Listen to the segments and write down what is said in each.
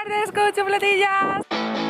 tardes con chocolatillas.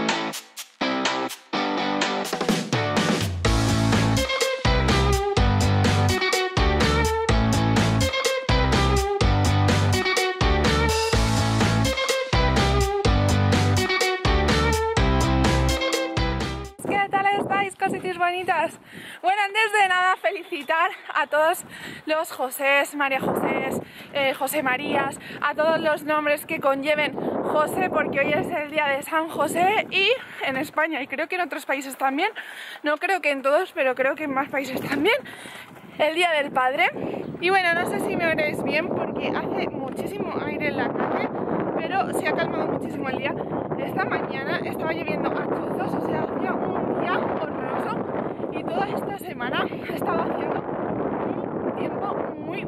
¿Qué tal estáis, cositas bonitas? Bueno, antes de nada felicitar a todos los Josés, María Josés, José Marías, a todos los nombres que conlleven José, porque hoy es el día de San José y en España, y creo que en otros países también, no creo que en todos, pero creo que en más países también, el día del padre. Y bueno, no sé si me oiréis bien porque hace muchísimo aire en la calle, pero se ha calmado muchísimo el día. Esta mañana estaba lloviendo a chuzos, o sea, hacía un día horroroso y toda esta semana ha estado haciendo un tiempo muy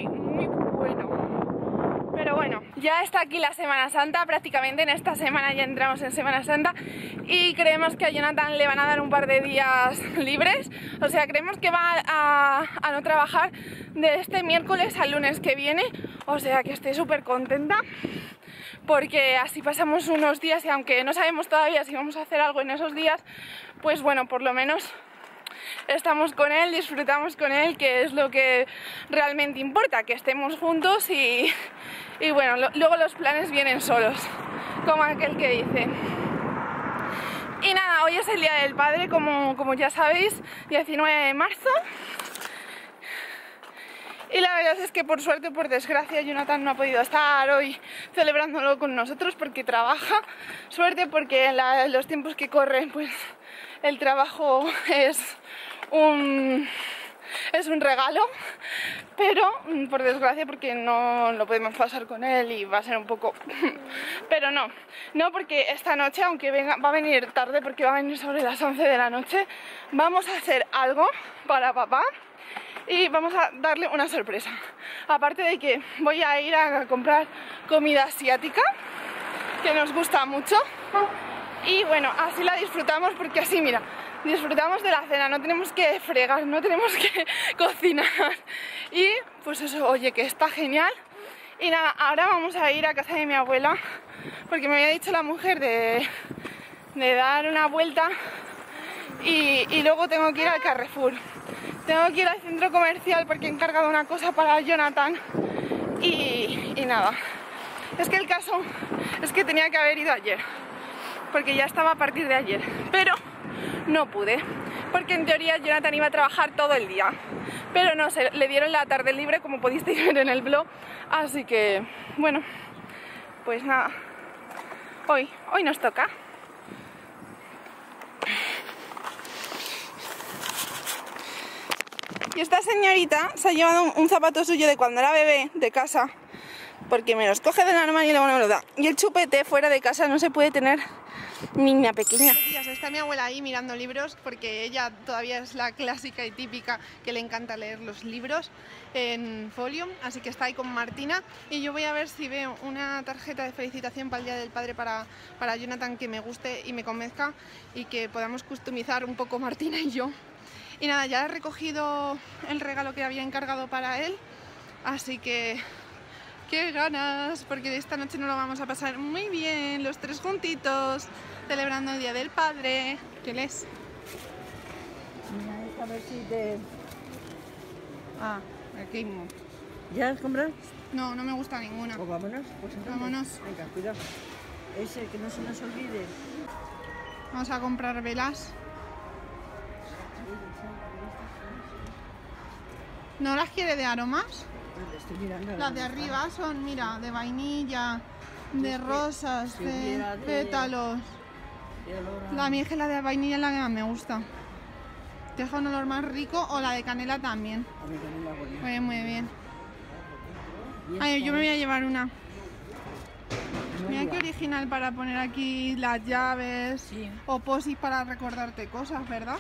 bueno. Pero bueno, ya está aquí la Semana Santa, prácticamente en esta semana ya entramos en Semana Santa y creemos que a Jonathan le van a dar un par de días libres, o sea, creemos que va a no trabajar de este miércoles al lunes que viene, o sea que estoy súper contenta porque así pasamos unos días y aunque no sabemos todavía si vamos a hacer algo en esos días, pues bueno, por lo menos estamos con él, disfrutamos con él, que es lo que realmente importa, que estemos juntos y bueno, luego los planes vienen solos, como aquel que dice. Y nada, hoy es el Día del Padre, como ya sabéis, 19 de marzo. Y la verdad es que por suerte o por desgracia Jonathan no ha podido estar hoy celebrándolo con nosotros porque trabaja. Suerte porque en los tiempos que corren pues el trabajo es un regalo, pero por desgracia porque no lo podemos pasar con él y va a ser un poco... pero no porque esta noche, aunque va a venir tarde porque va a venir sobre las 11 de la noche, vamos a hacer algo para papá. Y vamos a darle una sorpresa. Aparte de que voy a ir a comprar comida asiática, que nos gusta mucho. Y bueno, así la disfrutamos porque así, mira, disfrutamos de la cena, no tenemos que fregar, no tenemos que cocinar. Y pues eso, oye, que está genial. Y nada, ahora vamos a ir a casa de mi abuela, porque me había dicho la mujer de dar una vuelta y luego tengo que ir al Carrefour. Tengo que ir al centro comercial porque he encargado una cosa para Jonathan y nada. Es que el caso es que tenía que haber ido ayer, porque ya estaba a partir de ayer, pero no pude, porque en teoría Jonathan iba a trabajar todo el día, pero no sé, le dieron la tarde libre como pudisteis ver en el blog, así que bueno, pues nada, hoy nos toca. Y esta señorita se ha llevado un zapato suyo de cuando era bebé de casa, porque me los coge del armario y luego no me lo da. Y el chupete fuera de casa no se puede tener niña pequeña. Está mi abuela ahí mirando libros, porque ella todavía es la clásica y típica que le encanta leer los libros en folio, así que está ahí con Martina. Y yo voy a ver si veo una tarjeta de felicitación para el Día del Padre para Jonathan que me guste y me convenzca y que podamos customizar un poco Martina y yo. Y nada, ya he recogido el regalo que había encargado para él, así que qué ganas, porque esta noche nos lo vamos a pasar muy bien, los tres juntitos, celebrando el Día del Padre. ¿Qué lees? Mira, a ver si te... Ah, aquí. ¿Ya has comprado? No, no me gusta ninguna. Pues vámonos, pues entonces. Vámonos. Venga, cuidado. Ese, que no se nos olvide. Vamos a comprar velas. ¿No las quiere de aromas? Estoy mirando. Las de arriba son, mira, de vainilla, de rosas, de pétalos. La mía es que la de vainilla es la que más me gusta. Deja un olor más rico, o la de canela también. Muy bien. Ay, yo me voy a llevar una. Mira qué original para poner aquí las llaves, sí. O posis para recordarte cosas, ¿verdad?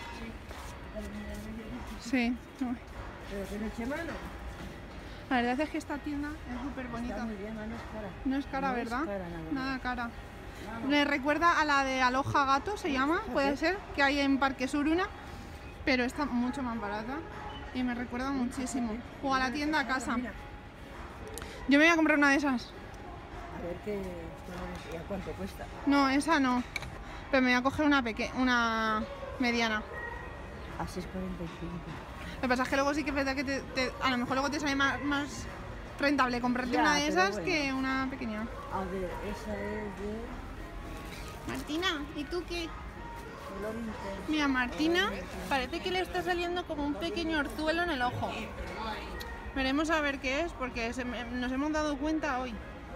Sí. ¿Pero tiene chemano? La verdad es que esta tienda es súper bonita. Está muy bien, no es cara. No es cara, No ¿verdad? es cara, nada cara. Me recuerda a la de Aloha Gato, se llama, puede ser, que hay en Parque Sur una, pero está mucho más barata y me recuerda muchísimo. O a la tienda a casa. Yo me voy a comprar una de esas. A ver qué ¿Y a cuánto cuesta? No, esa no. Pero me voy a coger una mediana. A 6,45. Lo que pasa es que luego sí que es verdad que a lo mejor luego te sale más rentable comprarte una de esas que una pequeña. A ver, esa es de... Martina, ¿y tú qué? color intenso. Mira, Martina parece que le está saliendo como un pequeño orzuelo en el ojo. Veremos a ver qué es, porque nos hemos dado cuenta hoy.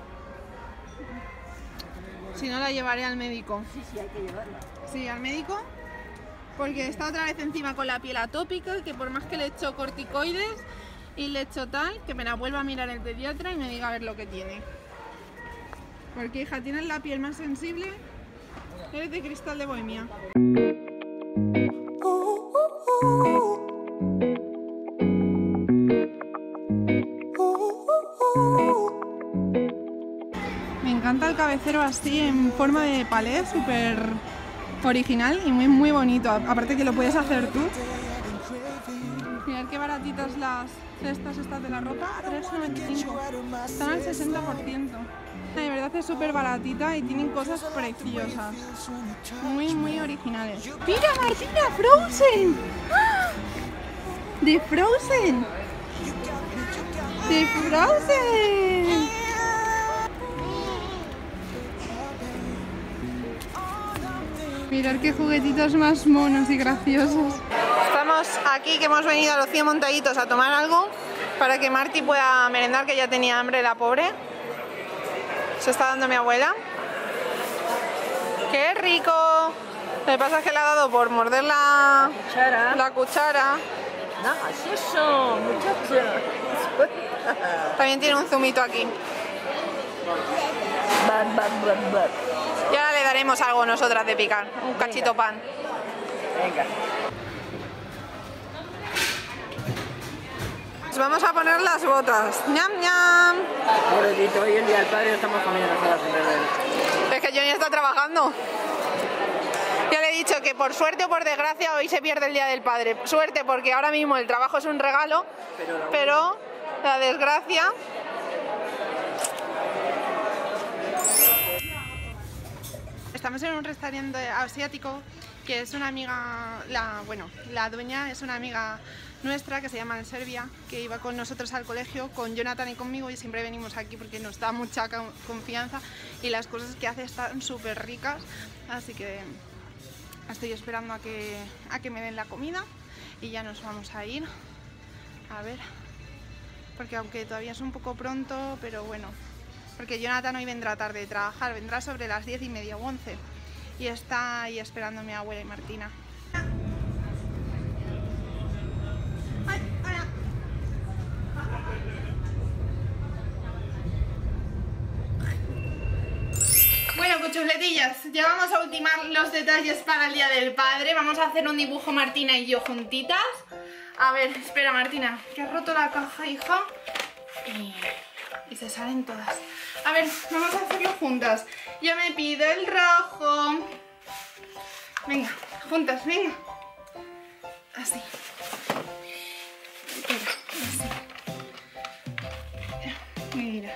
Si no, la llevaré al médico. Sí, hay que llevarla. Sí, al médico, porque está otra vez encima con la piel atópica, que por más que le he hecho corticoides y le he hecho tal, que me la vuelva a mirar el pediatra y me diga a ver lo que tiene. Porque, hija, tienes la piel más sensible, eres de cristal de Bohemia. Me encanta el cabecero así en forma de palé, súper original y muy bonito. Aparte que lo puedes hacer tú. Mirad qué baratitas las cestas estas de la ropa, 3,95. Están al 60%. De verdad es súper baratita y tienen cosas preciosas. Muy originales. ¡Mira, Martina! ¡Frozen! ¡Ah! ¡De Frozen! ¡De Frozen! Mirad qué juguetitos más monos y graciosos. Estamos aquí que hemos venido a los 100 montaditos a tomar algo para que Marti pueda merendar, que ya tenía hambre la pobre. Se está dando mi abuela. ¡Qué rico! Lo que pasa es que le ha dado por morder la cuchara. No, es eso, muchacha. También tiene un zumito aquí. Y ahora le daremos algo nosotras de picar, un cachito pan. Venga. Nos vamos a poner las botas. ¡Ñam, ñam! Pobrecito, hoy el día del padre estamos comiendo nosotras sin beber. Es que Johnny está trabajando. Ya le he dicho que por suerte o por desgracia hoy se pierde el día del padre. Suerte porque ahora mismo el trabajo es un regalo, pero la desgracia... Estamos en un restaurante asiático que es una amiga, la dueña es una amiga nuestra que se llama Serbia, que iba con nosotros al colegio, con Jonathan y conmigo, y siempre venimos aquí porque nos da mucha confianza y las cosas que hace están súper ricas, así que estoy esperando a que me den la comida y ya nos vamos a ir, a ver, porque aunque todavía es un poco pronto, pero bueno, porque Jonathan hoy vendrá tarde de trabajar, vendrá sobre las 10:30 o 11 y está ahí esperando a mi abuela y Martina. Ay, hola. Bueno, cuchuletillas, ya vamos a ultimar los detalles para el Día del Padre. Vamos a hacer un dibujo Martina y yo juntitas. A ver, espera Martina, que has roto la caja, hija. Y se salen todas. A ver, vamos a hacerlo juntas. Yo me pido el rojo. Venga, juntas, venga. Así. Espera, así. Mira.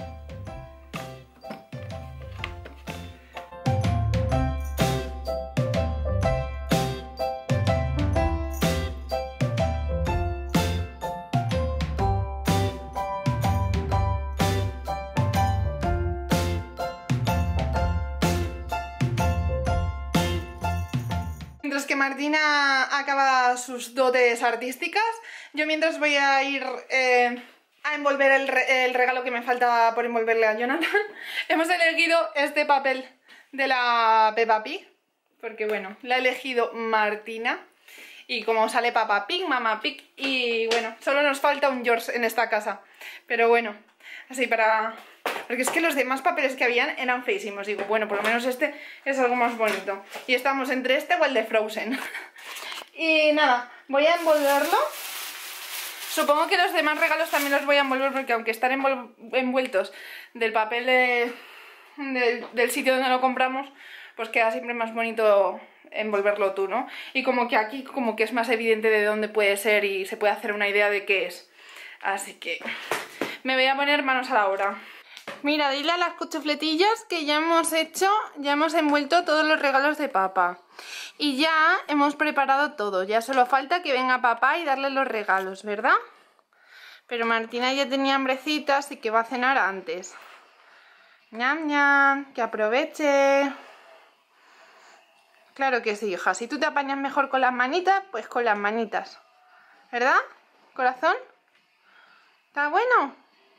Mientras que Martina acaba sus dotes artísticas, yo mientras voy a ir a envolver el regalo que me falta por envolverle a Jonathan. Hemos elegido este papel de la Peppa Pig, porque bueno, la ha elegido Martina. Y como sale Peppa Pig, Mamá Pig, y bueno, solo nos falta un George en esta casa. Pero bueno, así para... Porque es que los demás papeles que habían eran feísimos. Digo, bueno, por lo menos este es algo más bonito. Y estamos entre este o el de Frozen. Y nada, voy a envolverlo. Supongo que los demás regalos también los voy a envolver, porque aunque están envueltos del papel del sitio donde lo compramos, pues queda siempre más bonito envolverlo tú, ¿no? Y como que aquí como que es más evidente de dónde puede ser y se puede hacer una idea de qué es. Así que me voy a poner manos a la obra. Mira, dile a las cuchufletillas que ya hemos envuelto todos los regalos de papá. Y ya hemos preparado todo, ya solo falta que venga papá y darle los regalos, ¿verdad? Pero Martina ya tenía hambrecita, así que va a cenar antes. ¡Ñam, ñam! ¡Que aproveche! Claro que sí, hija. Si tú te apañas mejor con las manitas, pues con las manitas. ¿Verdad, corazón? ¿Está bueno?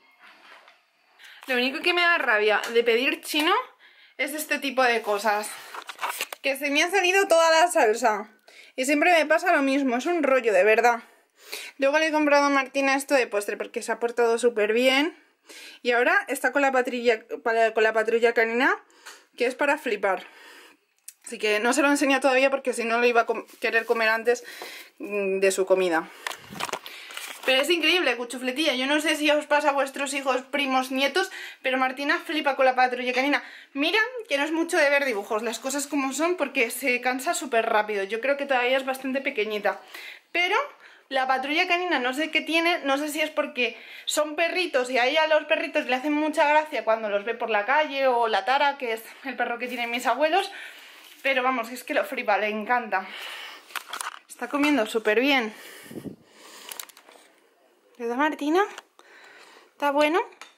Lo único que me da rabia de pedir chino es este tipo de cosas. Que se me ha salido toda la salsa. Y siempre me pasa lo mismo, es un rollo, de verdad. Luego le he comprado a Martina esto de postre porque se ha portado súper bien. Y ahora está con la patrulla canina, que es para flipar. Así que no se lo enseño todavía porque si no lo iba a querer comer antes de su comida. Pero es increíble, cuchufletilla. Yo no sé si os pasa a vuestros hijos, primos, nietos, pero Martina flipa con la patrulla canina. Mira que no es mucho de ver dibujos, las cosas como son, porque se cansa súper rápido. Yo creo que todavía es bastante pequeñita. Pero la patrulla canina no sé qué tiene, no sé si es porque son perritos y a ella los perritos le hacen mucha gracia cuando los ve por la calle, o la Tara, que es el perro que tienen mis abuelos. Pero vamos, es que lo flipa, le encanta. Está comiendo súper bien. ¿Verdad, Martina? ¿Está bueno?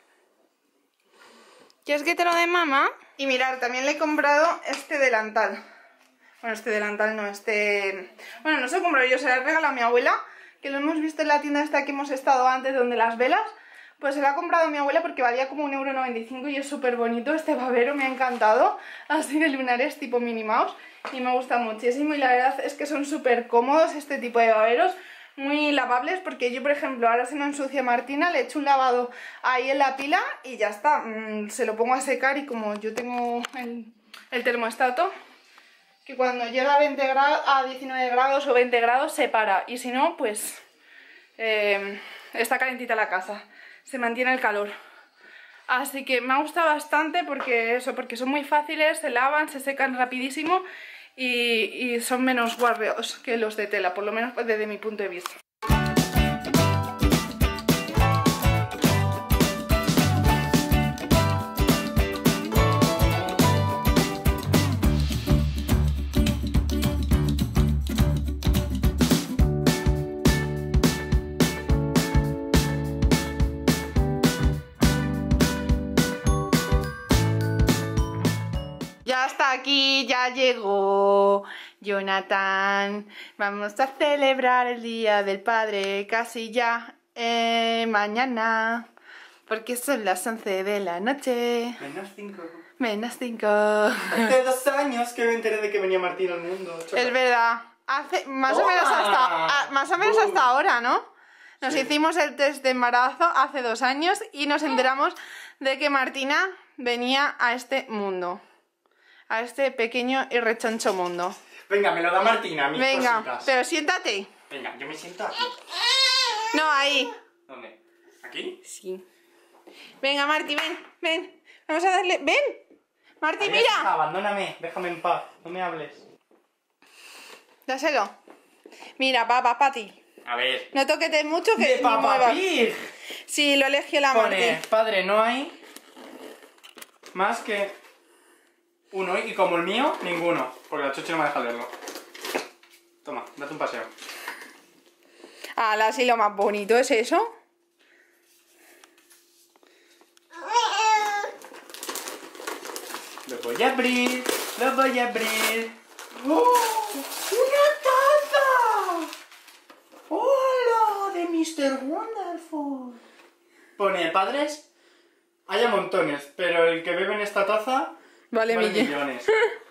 ¿Quieres que te lo dé mamá? Y mirad, también le he comprado este delantal. Bueno, este delantal no, Bueno, no se lo comprado yo, se lo he regalado a mi abuela, que lo hemos visto en la tienda esta que hemos estado antes, donde las velas. Pues se lo ha comprado mi abuela porque valía como 1,95 € y es súper bonito. Este babero me ha encantado, así de lunares tipo Minnie Mouse, y me gusta muchísimo. Y la verdad es que son súper cómodos este tipo de baberos, muy lavables, porque yo, por ejemplo, ahora se me ensucia Martina, le echo un lavado ahí en la pila y ya está. Se lo pongo a secar y como yo tengo el termostato, que cuando llega a 19 grados o 20 grados se para, y si no, pues está calentita la casa, se mantiene el calor. Así que me ha gustado bastante porque son muy fáciles, se lavan, se secan rapidísimo y son menos guarreos que los de tela, por lo menos desde mi punto de vista. Ya está aquí, ya llegó Jonathan. Vamos a celebrar el Día del Padre casi ya mañana, porque son las 11 de la noche. -5. -5. Hace 2 años que me enteré de que venía Martín al mundo. Es verdad. Hace más o menos hasta ahora, ¿no? Nos hicimos el test de embarazo hace 2 años y nos enteramos de que Martina venía a este mundo. A este pequeño y rechoncho mundo. Venga, me lo da Martina, mis Venga, cositas. pero siéntate. Venga, yo me siento aquí. No, ahí. ¿Dónde? ¿Aquí? Sí. Venga, Marti, ven. Vamos a darle... ¡Ven! Marti, Adiós, mira. hija, abandóname, déjame en paz, no me hables. Dáselo. Mira, para ti. A ver. No toquetes mucho que ¡De ni Papá muevas. Pig! Sí, lo eligió la Pone, Marti. padre, no hay más que uno, y como el mío, ninguno. Porque la Chochi no me deja leerlo. Toma, date un paseo. Ala, sí, lo más bonito es eso. Lo voy a abrir, lo voy a abrir. ¡Oh! ¡Una taza! ¡Hola! De Mr. Wonderful. Pone, padres, hay a montones, pero el que bebe en esta taza Vale, millones.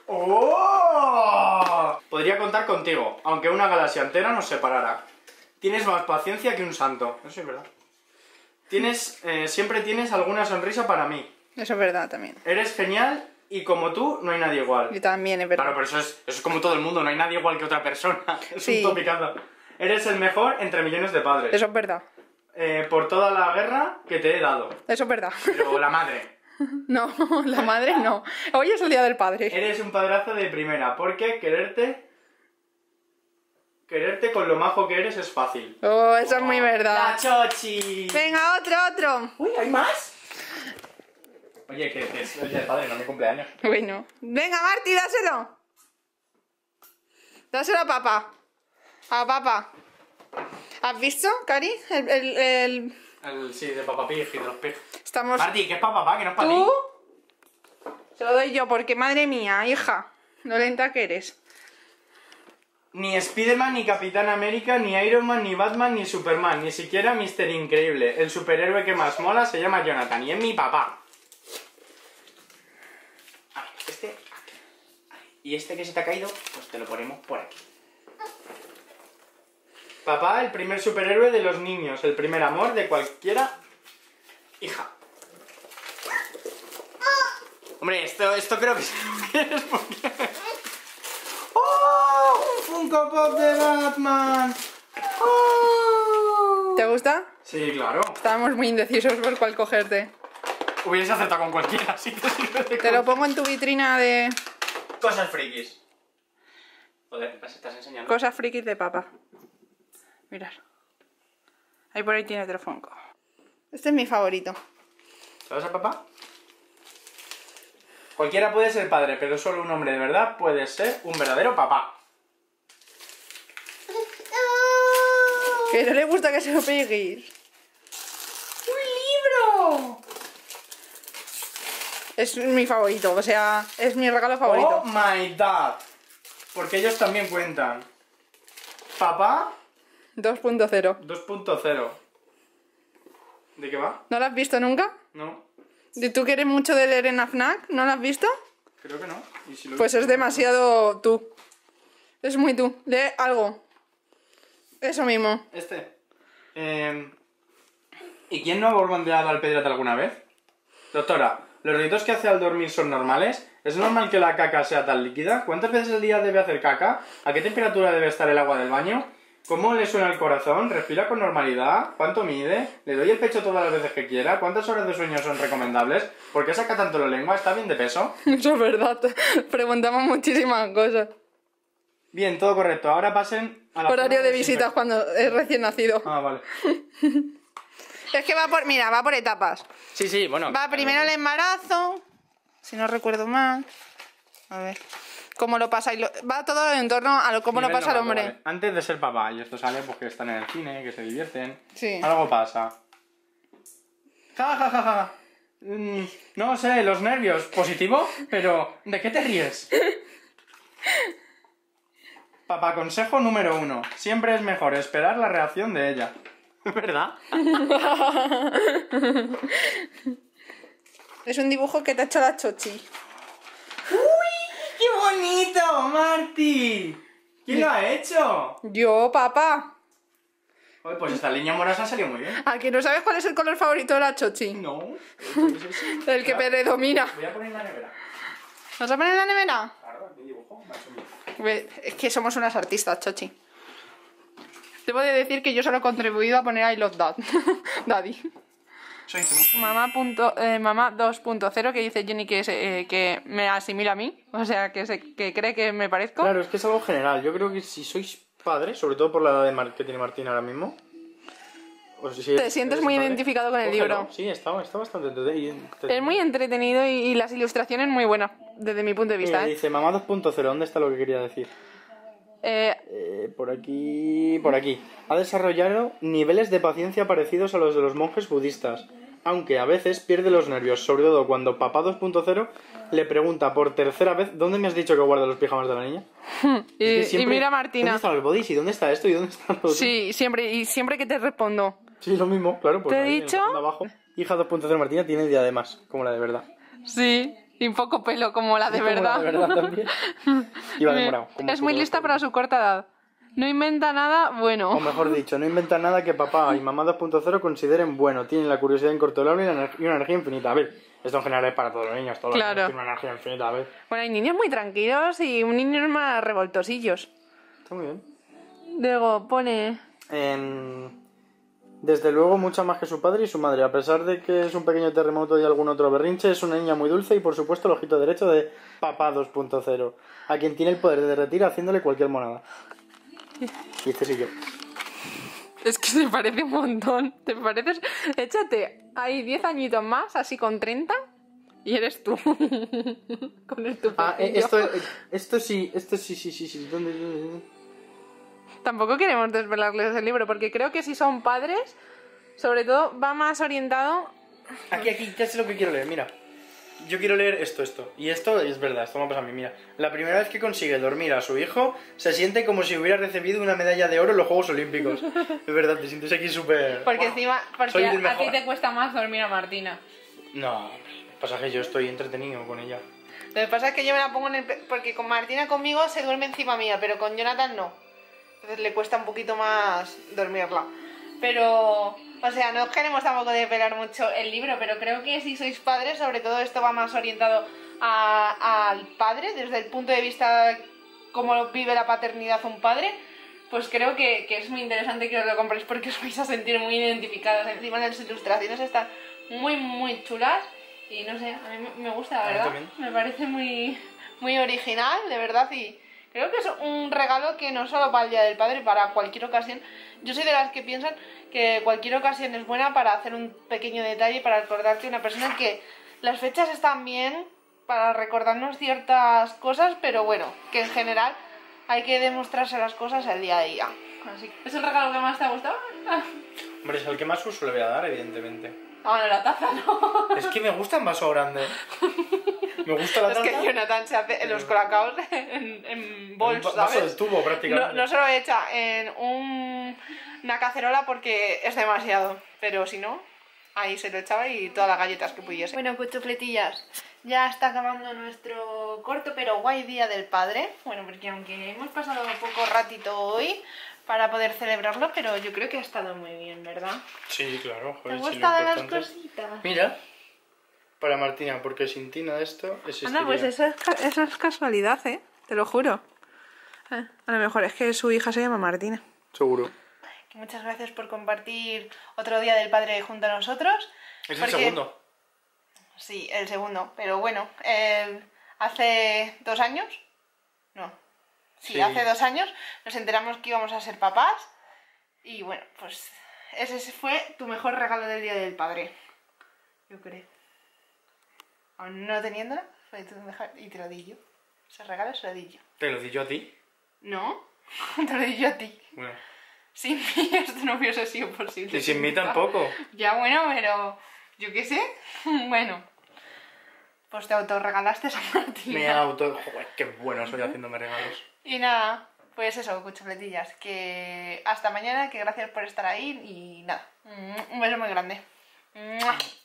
¡Oh! Podría contar contigo, aunque una galaxia entera nos separara. Tienes más paciencia que un santo. Eso es verdad. Siempre tienes alguna sonrisa para mí. Eso es verdad también. Eres genial y como tú no hay nadie igual. Y también es verdad. Claro, pero eso es como todo el mundo, no hay nadie igual que otra persona. Es Sí. un topicazo. Eres el mejor entre millones de padres. Eso es verdad. Por toda la guerra que te he dado. Eso es verdad. Pero la madre. No, la madre no. Hoy es el día del padre. Eres un padrazo de primera, porque quererte con lo majo que eres es fácil. Oh, eso es muy verdad. ¡La Chochi! Venga, otro. ¡Uy, hay más! Oye, que es el día del padre, no mi cumpleaños. Bueno. Venga, Marti, dáselo. Dáselo a papá. A papá. ¿Has visto, Cari? Sí, de Papá Pig y de los Pig. Estamos... Marti, que es para papá, que no es para ti. ¿Tú? Se lo doy yo porque, madre mía, hija, lo lenta que eres. Ni Spiderman, ni Capitán América, ni Iron Man, ni Batman, ni Superman, ni siquiera Mr. Increíble. El superhéroe que más mola se llama Jonathan y es mi papá. A ver, este aquí. Y este que se te ha caído, pues te lo ponemos por aquí. Papá, el primer superhéroe de los niños, el primer amor de cualquiera hija. Hombre, esto creo que sí lo quieres porque... ¡Oh! ¡Un Funko Pop de Batman! ¡Oh! ¿Te gusta? Sí, claro. Estábamos muy indecisos por cuál cogerte. Hubieses acertado con cualquiera, así que sirve de Te lo pongo en tu vitrina de cosas frikis. Joder, ¿me estás enseñando? cosas frikis de papá. Mirad. Ahí por ahí tiene otro Funko. Este es mi favorito. ¿Sabes a papá? Cualquiera puede ser padre, pero solo un hombre de verdad puede ser un verdadero papá. Que no le gusta que se lo pegues. ¡Un libro! Es mi favorito, o sea, es mi regalo Oh favorito. my god. Porque ellos también cuentan. Papá 2.0. 2.0. ¿De qué va? ¿No lo has visto nunca? No, ¿Y tú que eres mucho de leer en la FNAC? ¿No lo has visto? creo que no. ¿Y si lo Pues es demasiado tú. Es muy tú. Lee algo. Eso mismo. Este. ¿Y quién no ha bombardeado al pediatra alguna vez? Doctora, ¿los ruidos que hace al dormir son normales? ¿Es normal que la caca sea tan líquida? ¿Cuántas veces al día debe hacer caca? ¿A qué temperatura debe estar el agua del baño? ¿Cómo le suena el corazón? ¿Respira con normalidad? ¿Cuánto mide? ¿Le doy el pecho todas las veces que quiera? ¿Cuántas horas de sueño son recomendables? ¿Por qué saca tanto la lengua? ¿Está bien de peso? Eso es verdad. Preguntamos muchísimas cosas. Bien, todo correcto. Ahora pasen a la... Horario zona de visitas cuando es recién nacido. Ah, vale. Es que va por... Mira, va por etapas. Sí, bueno. Va primero el embarazo. Si no recuerdo mal. A ver. Cómo lo pasa y lo... Va todo en torno a cómo lo Nivel pasa el novato, hombre. vale. Antes de ser papá, y esto sale porque están en el cine, que se divierten. Sí. Algo pasa. Ja, ja, ja, ja. No sé, los nervios. ¿Positivo? Pero, ¿de qué te ríes? Papá, consejo número 1. Siempre es mejor esperar la reacción de ella. ¿Verdad? Es un dibujo que te ha hecho la Chochi. ¡Qué bonito, Marti! ¿Quién lo ha hecho? Yo, papá. Oye, pues esta línea morasa salió muy bien. ¿A que no sabes cuál es el color favorito de la Chochi? No. El que predomina. Voy a poner en la nevera. ¿Vas a poner en la nevera? Claro, mi dibujo, macho mío. Es que somos unas artistas, Chochi. Debo de decir que yo solo he contribuido a poner I love Dad. Daddy. Eso dice mucho. Mamá 2.0 que dice Jenny que me asimila a mí. O sea, que cree que me parezco. Claro, es que es algo general. Yo creo que si sois padres, sobre todo por la edad que tiene Martín ahora mismo... Pues si Te sientes muy identificado con el cógelo. libro. Sí, está bastante entretenido. Es muy entretenido y las ilustraciones muy buenas, desde mi punto de vista. Dice mamá 2.0, ¿dónde está lo que quería decir? Por aquí. Ha desarrollado niveles de paciencia parecidos a los de los monjes budistas, aunque a veces pierde los nervios, sobre todo cuando papá 2.0 le pregunta por tercera vez ¿dónde me has dicho que guarda los pijamas de la niña? Y mira a Martina. ¿Dónde están los bodys? ¿Y dónde está esto? ¿Y dónde está lo otro? Sí, siempre que te respondo. Sí, lo mismo, claro. Pues ¿Te he ahí, dicho? en el fondo abajo. Hija 2.0 Martina tiene diademas, como la de verdad. Sí, y un poco pelo como la de Como verdad. la de verdad también. Iba de morado. como Es muy todo lista esto. para su corta edad. No inventa nada bueno. O mejor dicho, no inventa nada que papá y mamá 2.0 consideren bueno. Tienen la curiosidad incontrolable y una energía infinita. A ver, esto en general es para todos los niños. Todos los Claro. niños tienen una energía infinita. A ver, Bueno, hay niños muy tranquilos y niños más revoltosillos. está muy bien. Luego pone... Desde luego, mucha más que su padre y su madre. A pesar de que es un pequeño terremoto y algún otro berrinche, es una niña muy dulce y, por supuesto, el ojito derecho de papá 2.0, a quien tiene el poder de derretir haciéndole cualquier monada. Y este sí yo. Es que se parece un montón. ¿Te pareces? Échate ahí 10 añitos más, así con 30. Y eres tú. Con el tu Ah, pecillo. esto sí. ¿Dónde? Tampoco queremos desvelarles el libro, porque creo que si son padres, sobre todo va más orientado... Aquí, ya sé lo que quiero leer, mira. Yo quiero leer esto. Y esto es verdad, esto me pasa a mí, mira. La primera vez que consigue dormir a su hijo, se siente como si hubiera recibido una medalla de oro en los Juegos Olímpicos. Es verdad, te sientes aquí súper... Porque wow, encima, soy porque el a mejor. ti te cuesta más dormir a Martina. No, pasa que yo estoy entretenido con ella. Lo que pasa es que yo me la pongo en el... Porque con Martina conmigo se duerme encima mía, pero con Jonathan no. Entonces le cuesta un poquito más dormirla. Pero... O sea, no queremos tampoco desvelar mucho el libro, pero creo que si sois padres, sobre todo esto va más orientado al padre, desde el punto de vista cómo vive la paternidad un padre, pues creo que es muy interesante que os lo compréis porque os vais a sentir muy identificados. Encima las ilustraciones están muy, muy chulas y no sé, a mí me gusta, la A mí verdad. también. Me parece muy, muy original, de verdad, y creo que es un regalo que no solo para el Día del Padre, para cualquier ocasión. Yo soy de las que piensan que cualquier ocasión es buena para hacer un pequeño detalle, para recordarte a una persona, que las fechas están bien para recordarnos ciertas cosas, pero bueno, que en general hay que demostrarse las cosas el día a día. Así que, ¿es el regalo que más te ha gustado? Hombre, es el que más uso le voy a dar, evidentemente. Ah, bueno, la taza no. Es que me gusta el vaso grande. Me gusta la Es taza. que Jonathan se hace los colacaos en bols, Un vaso ¿sabes? de tubo, prácticamente. No se lo echa en una cacerola porque es demasiado, pero si no, ahí se lo echaba y todas las galletas que pudiese. Bueno, cuchufletillas, ya está acabando nuestro corto pero guay Día del Padre. Bueno, porque aunque hemos pasado un poco ratito hoy para poder celebrarlo, pero yo creo que ha estado muy bien, ¿verdad? Sí, claro, ¿Te joder. han sí, lo gustado las importante es- cositas? Mira, para Martina, porque sin ti nada de esto existiría. Anda, pues eso es casualidad, ¿eh? Te lo juro. A lo mejor es que su hija se llama Martina. Seguro. Muchas gracias por compartir otro Día del Padre junto a nosotros. Es porque- el segundo. Sí, el segundo, pero bueno, hace 2 años, no, sí, Sí. hace 2 años nos enteramos que íbamos a ser papás y bueno, pues ese fue tu mejor regalo del Día del Padre, yo creo. Aún no teniéndola, fue tu mejor, y te lo di yo. Ese regalo se lo di yo. ¿Te lo di yo a ti? ¿No? Te lo di yo a ti. Bueno. Sin mí esto no hubiese sido posible. Y sin mí nunca. tampoco. Ya bueno, pero yo qué sé. Bueno, pues te autorregalaste a Martina. Me auto... Joder, qué bueno soy haciéndome regalos. Y nada, pues eso, cuchufletillas. Que hasta mañana, que gracias por estar ahí y nada. Un beso muy grande.